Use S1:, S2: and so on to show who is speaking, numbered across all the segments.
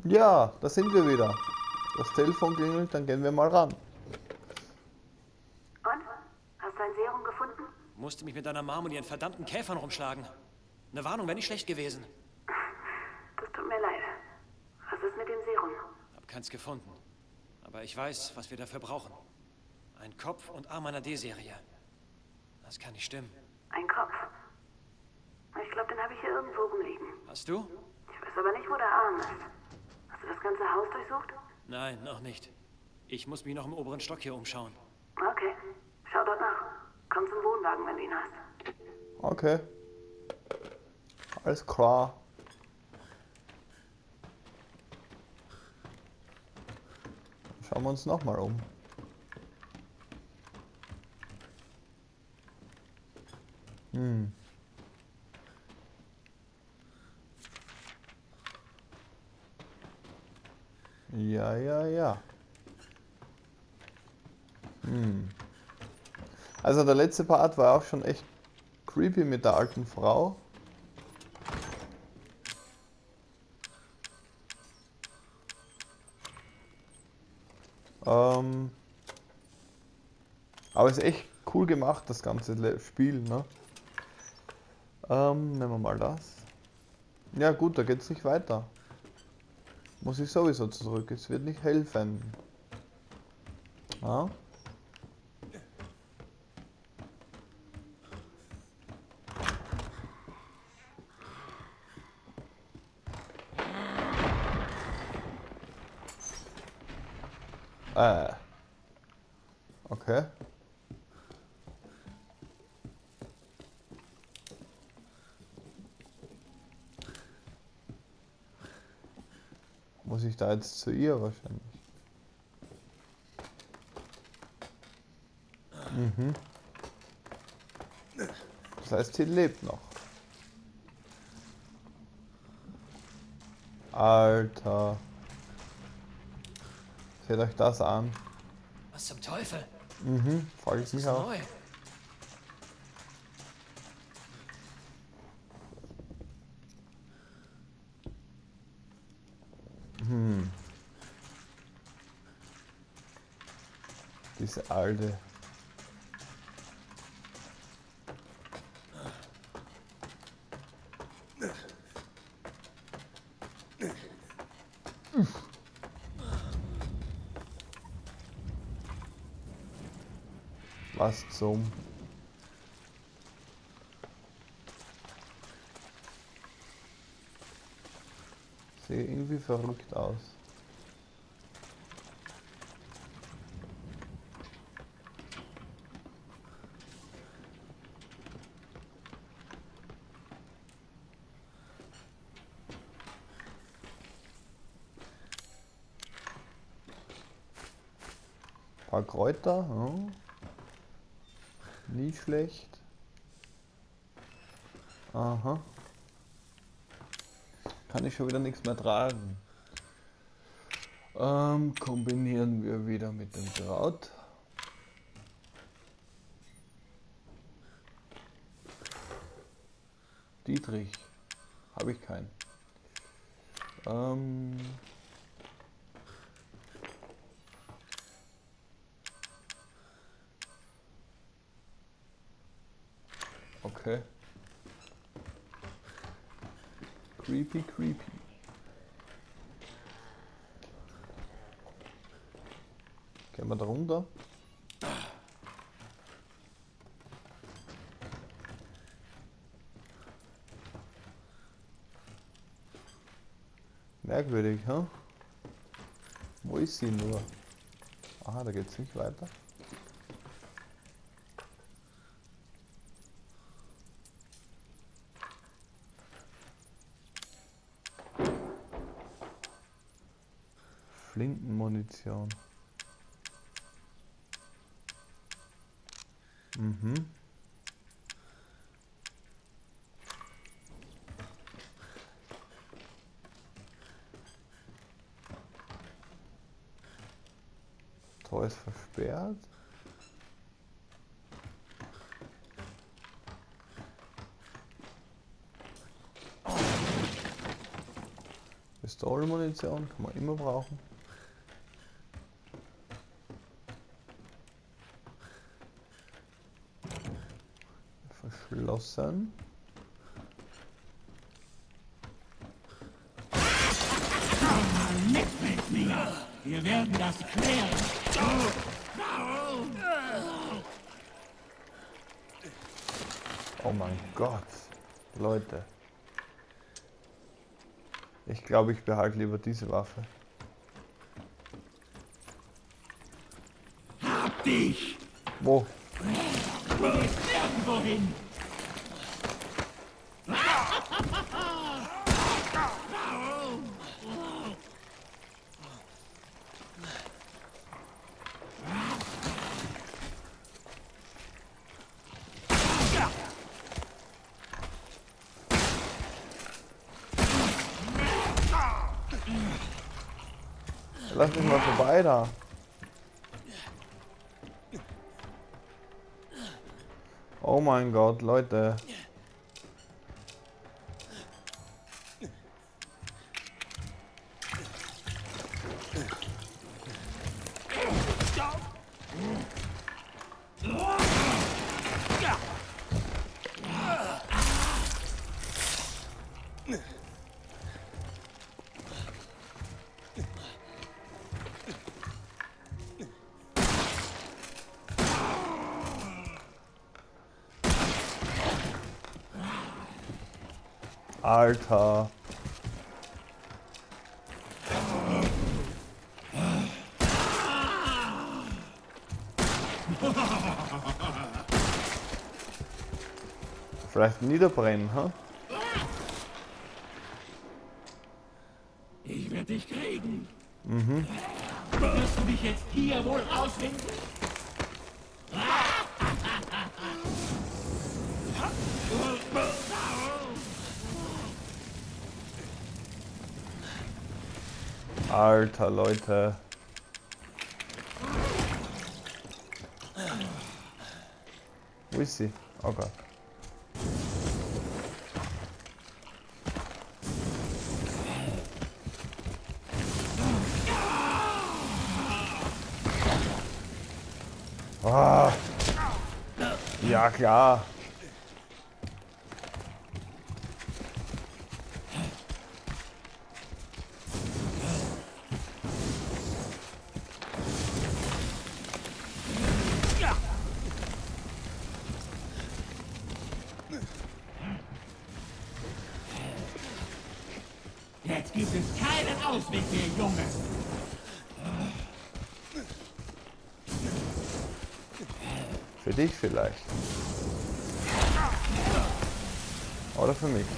S1: Ja, da sind wir wieder. Das Telefon klingelt, dann gehen wir mal ran.
S2: Und? Hast du ein Serum gefunden?
S3: Musste mich mit deiner Mom und ihren verdammten Käfern rumschlagen. Eine Warnung wäre nicht schlecht gewesen.
S2: Das tut mir leid. Was ist mit dem Serum?
S3: Hab keins gefunden. Aber ich weiß, was wir dafür brauchen. Ein Kopf und Arm einer D-Serie. Das kann nicht stimmen.
S2: Ein Kopf. Ich glaube, den habe ich hier irgendwo rumliegen.
S3: Hast du?
S2: Ich weiß aber nicht, wo der Arm ist. Hast du das ganze Haus durchsucht?
S3: Nein, noch nicht. Ich muss mich noch im oberen Stock hier umschauen.
S2: Okay. Schau dort nach. Komm zum Wohnwagen, wenn du ihn hast.
S1: Okay. Alles klar. Schauen wir uns nochmal um. Ja, ja, ja. Also der letzte Part war auch schon echt creepy mit der alten Frau. Aber ist echt cool gemacht, das ganze Spiel, ne? Nehmen wir mal das. Ja gut, da geht's nicht weiter. Muss ich sowieso zurück, es wird nicht helfen. Ah? Okay. Muss ich da jetzt zu ihr wahrscheinlich? Das heißt, sie lebt noch. Alter. Seht euch das an.
S3: Was zum Teufel?
S1: Frage ich
S3: Das ist
S1: mich auch.
S3: neu.
S1: Diese alte. Was zum? Sieht irgendwie verrückt aus. Ein paar Kräuter, ja. Nicht schlecht. Aha. Kann ich schon wieder nichts mehr tragen. Kombinieren wir wieder mit dem Kraut. Dietrich. Habe ich keinen. Okay. Creepy, creepy. Gehen wir da runter? Merkwürdig, hm? Wo ist sie nur? Aha, da geht's nicht weiter. Flintenmunition. Tor ist versperrt. Pistolenmunition kann man immer brauchen. Verschlossen.
S4: Wir werden das klären.
S1: Oh mein Gott. Leute. Ich glaube, ich behalte lieber diese Waffe.
S4: Hab dich!
S1: Wo?
S4: Du gehst nirgendwo hin!
S1: Lass mich mal vorbei da. Oh mein Gott, Leute. Alter. Vielleicht niederbrennen, ha?
S4: Ich werde dich kriegen.
S1: Mhm.
S4: Wirst du dich jetzt hier wohl rausfinden?
S1: Alter, Leute. Wo ist sie? Oh Gott. Ah. Ja, klar.
S4: Jetzt gibt es keinen Ausweg mehr, Junge.
S1: Für dich vielleicht. Oder für mich.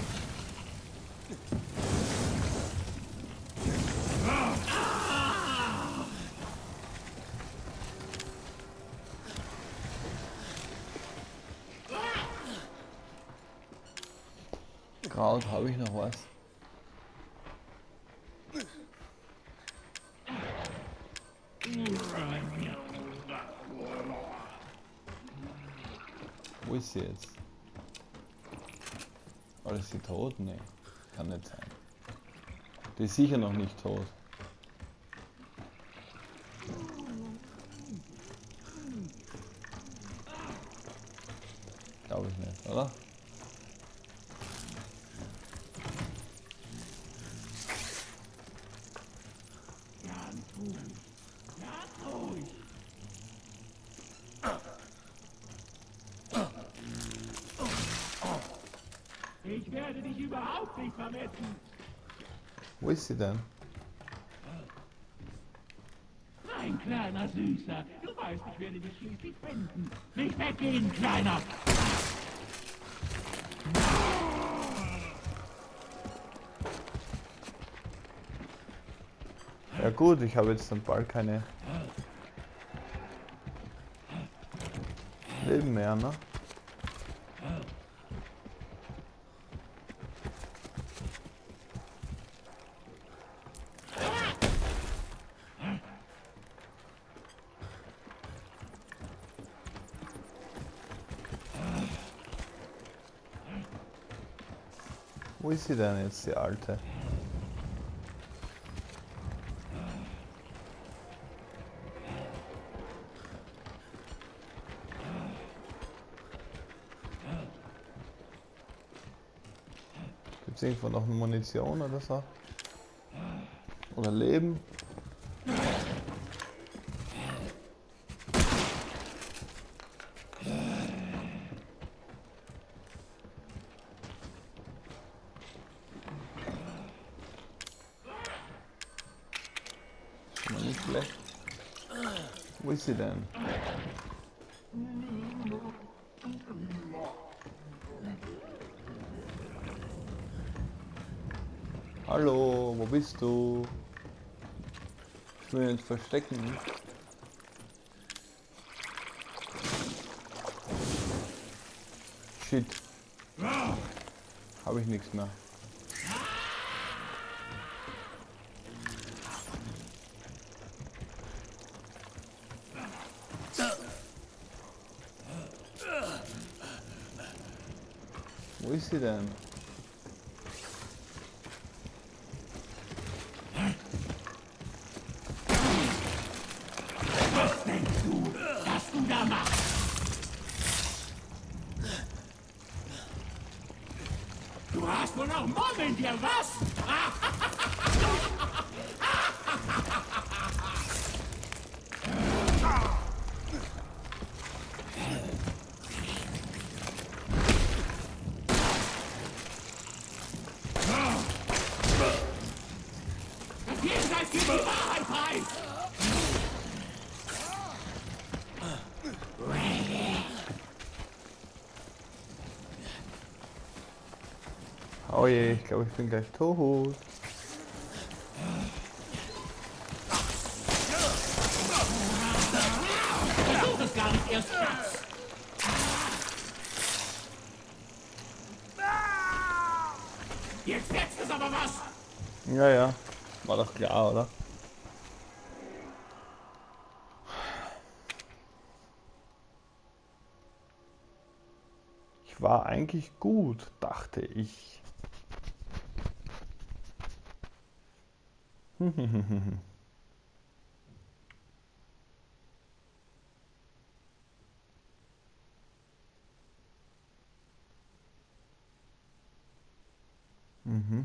S1: Kraut, habe ich noch was? Wo ist sie jetzt? Oder ist sie tot? Nee, kann nicht sein. Die ist sicher noch nicht tot. Glaube ich nicht, oder?
S4: Ich werde dich überhaupt nicht vermissen.
S1: Wo ist sie denn?
S4: Ein kleiner Süßer. Du weißt, ich werde dich schließlich finden. Nicht weggehen, Kleiner.
S1: Ja gut, ich habe jetzt dann bald keine Leben mehr, ne? Wo ist sie denn jetzt, die Alte? Gibt's irgendwo noch Munition oder so? Oder Leben? Schon mal nicht schlecht. Wo ist sie denn? Hallo, wo bist du? Ich will uns verstecken. Shit. Habe ich nichts mehr. Wo ist sie denn?
S4: Was denkst du, was du da machst? Du hast wohl noch Mumm in dir, was? Das Jenseits gibt die Wahrheit preis!
S1: Oh je, ich glaube, ich bin gleich tot.
S4: Versuch es gar nicht erst, Schatz! Jetzt setzt es aber was!
S1: Ja, ja. War doch klar, oder? Ich war eigentlich gut, dachte ich. Mhm.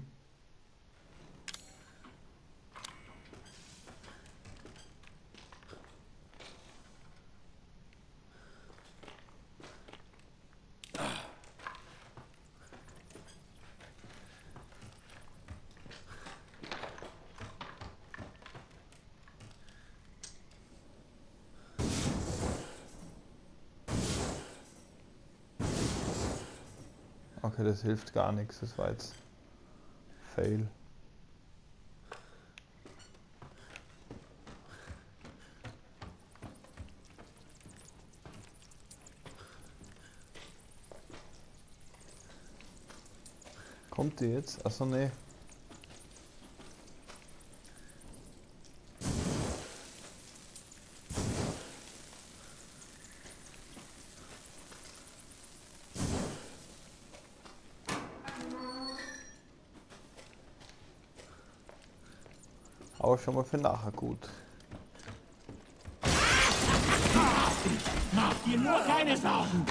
S1: Okay, das hilft gar nichts, das war jetzt Fail. Kommt die jetzt? Achso, nee. Aber schon mal für nachher gut.
S4: Mach dir nur keine Sorgen!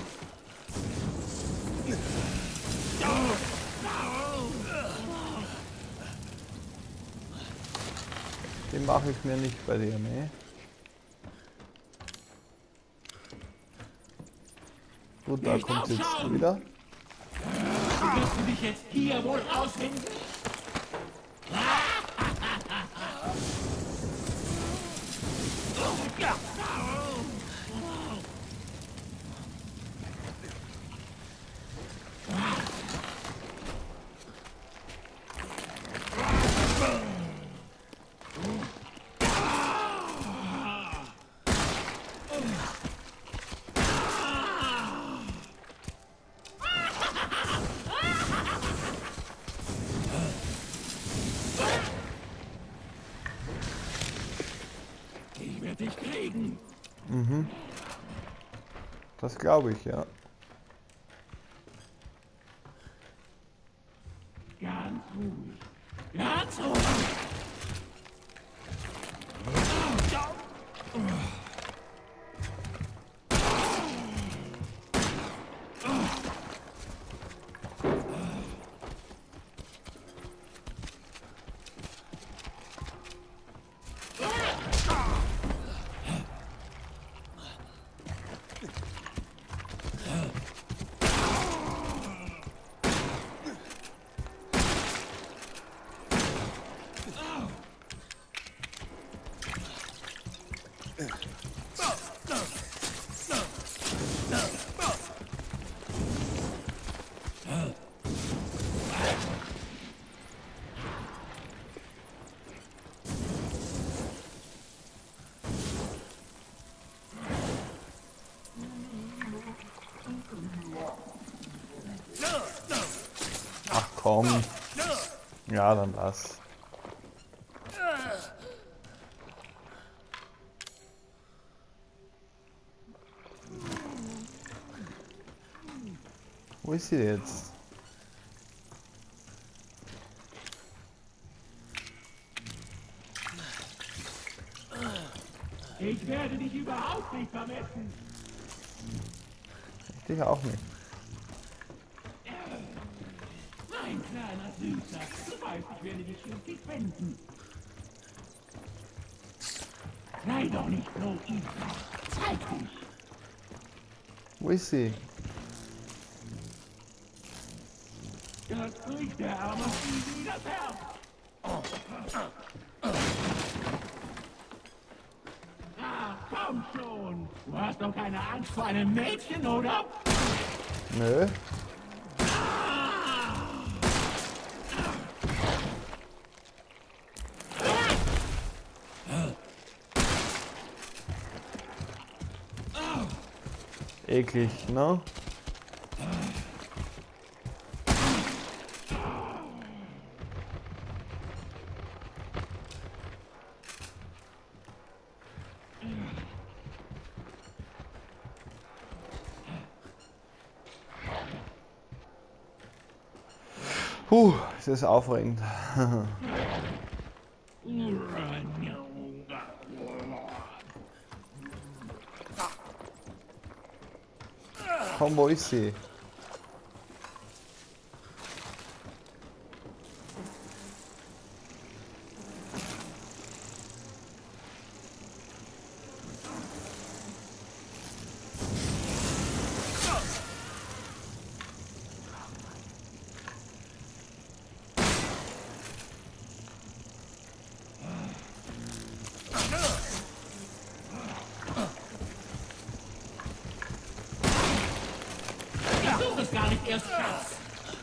S1: Den mache ich mir nicht bei dir, ne? Gut, da
S4: Nicht
S1: kommt jetzt
S4: aufschauen!
S1: wieder.
S4: Wirst du dich jetzt hier wohl rausfinden? Ich werde dich kriegen.
S1: Mhm. Das glaube ich, ja.
S4: Ganz ruhig. Ganz ruhig.
S1: komm. Ja, dann lass. Wo ist sie jetzt?
S4: Ich werde dich überhaupt nicht vermissen.
S1: Ich dich auch nicht.
S4: Mein kleiner Süßer, du weißt, ich werde dich schließlich finden. Sei doch nicht so, Isa. Zeig dich.
S1: Wo ist sie?
S4: Das bricht der arme Fifi das Herz. Ah, komm schon. Du hast doch keine Angst vor einem Mädchen, oder?
S1: Nö. Eklig, ne? Es ist aufregend. Komm, wo ist sie?
S4: Du bist gar nicht erst Schatz.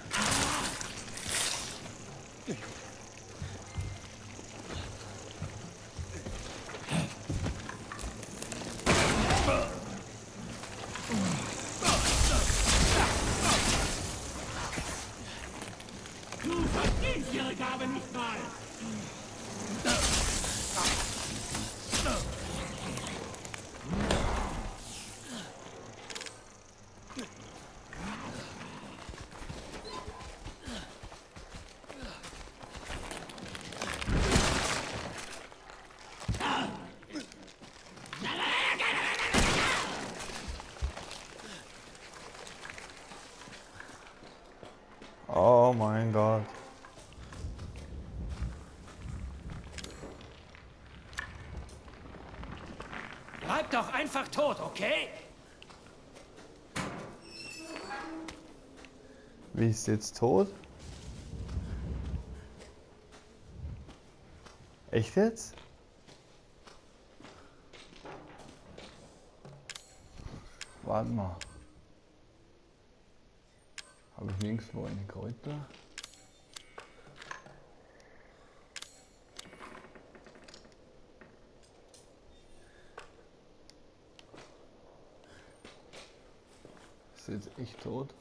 S4: Du verdienst ihre Gabe nicht mal.
S1: Oh mein Gott.
S3: Bleib doch einfach tot, okay?
S1: Wie ist sie jetzt tot? Echt jetzt? Warte mal. Habe ich nirgendwo eine Kräuter? Ist sie jetzt echt tot?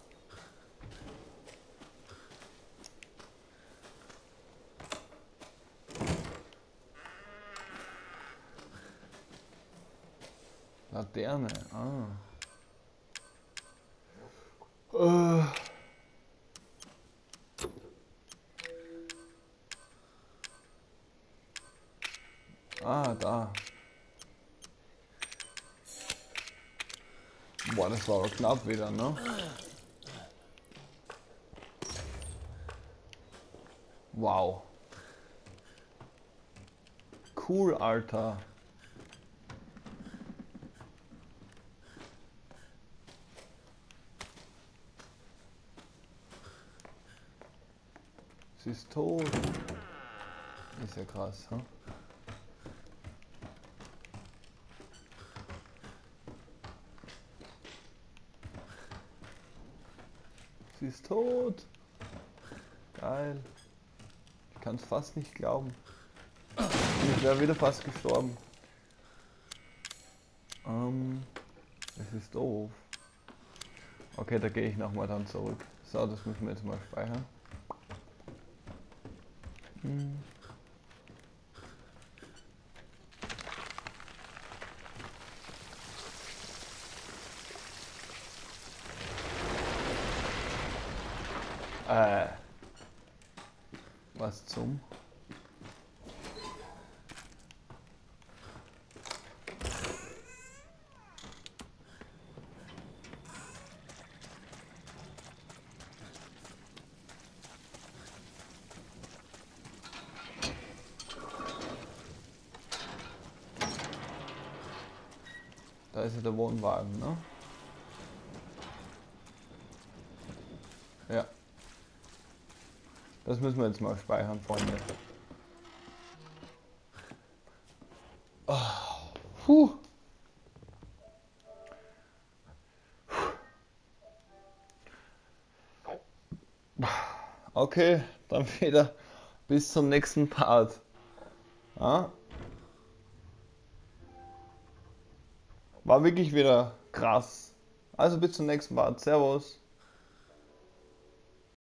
S1: Laterne, da. Boah, das war aber knapp wieder, ne? Wow. Cool, Alter. Sie ist tot. Ist ja krass, hm? Sie ist tot. Geil. Ich kann es fast nicht glauben. Ich wäre wieder fast gestorben. Das ist doof. Okay, da gehe ich nochmal dann zurück. So, das müssen wir jetzt mal speichern. Was zum? Da ist ja der Wohnwagen, ne? Ja. Das müssen wir jetzt mal speichern, Freunde. Oh, puh. Okay, dann wieder bis zum nächsten Part. Ja? War wirklich wieder krass. Also bis zum nächsten Part. Servus.